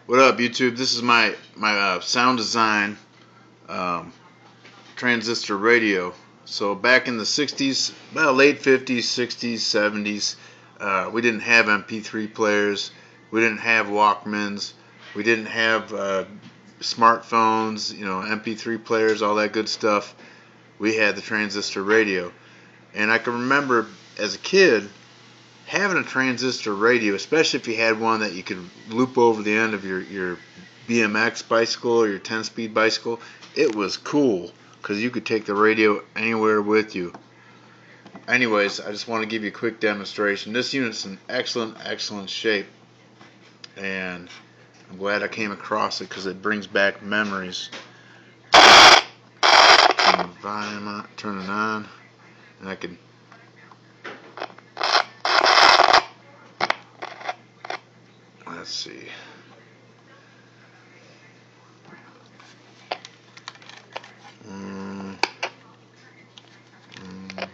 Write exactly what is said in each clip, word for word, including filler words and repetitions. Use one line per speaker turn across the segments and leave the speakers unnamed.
What up, YouTube? This is my my uh, sound design um, transistor radio. So back in the sixties, well, late fifties, sixties, seventies, uh, we didn't have M P three players, we didn't have Walkmans, we didn't have uh, smartphones, you know, M P three players, all that good stuff. We had the transistor radio, and I can remember as a kid having a transistor radio, especially if you had one that you could loop over the end of your, your B M X bicycle or your ten-speed bicycle, it was cool because you could take the radio anywhere with you. Anyways, I just want to give you a quick demonstration. This unit's in excellent, excellent shape, and I'm glad I came across it because it brings back memories. Turn the volume on, turn it on, and I can Let's see. Mm. Mm.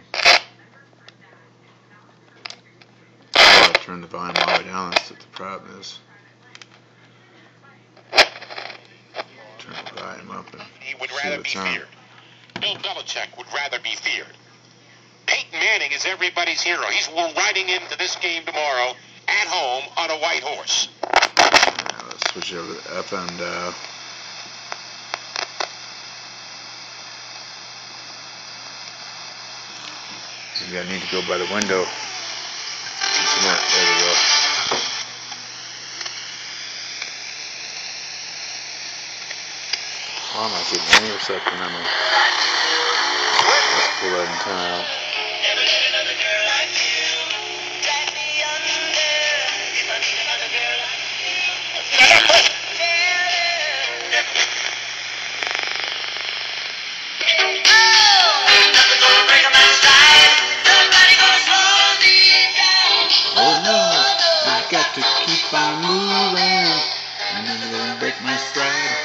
Oh, I turned the volume all the way down. That's what the problem is. Turn the volume up and
he would
see
rather
what's
be
on.
feared. Bill Belichick would rather be feared. Peyton Manning is everybody's hero. He's riding into this game tomorrow at home on a white horse.
Now let's switch over to the F M dial. Maybe I need to go by the window. There we go. Why am I getting any reception on me? Let's pull that antenna out. Oh no, you got to keep on moving, and then it'll break my stride.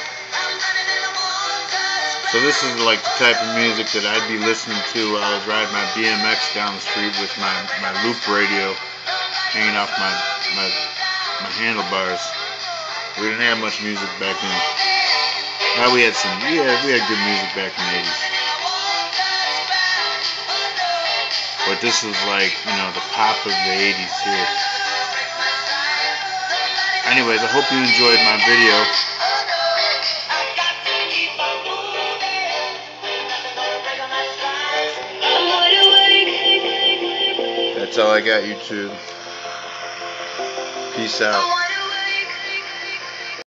So this is like the type of music that I'd be listening to while I was riding my B M X down the street with my, my loop radio hanging off my, my my handlebars. We didn't have much music back then. Well, we had some, yeah, we had good music back in the eighties. But this is like, you know, the pop of the eighties here. Anyways, I hope you enjoyed my video. That's all I got, YouTube. Peace out.